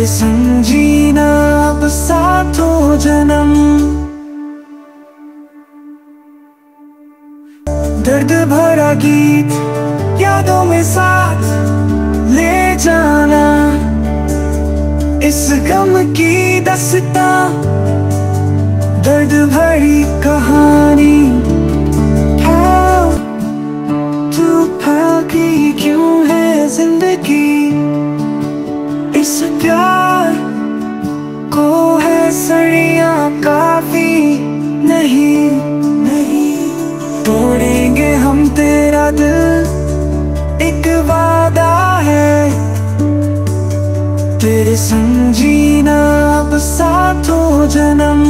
तेरे संग जीना अब सातों जन्म। दर्द भरा गीत यादों में साथ ले जाना, इस गम की दास्तां दर्द भरी कहानी है। तू भागी क्यों है जिंदगी, इस प्यार को है सड़ियाँ काफी नहीं। तोड़ेंगे हम तेरा दिल, एक वादा है, तेरे संग जीना अब सातों जन्म।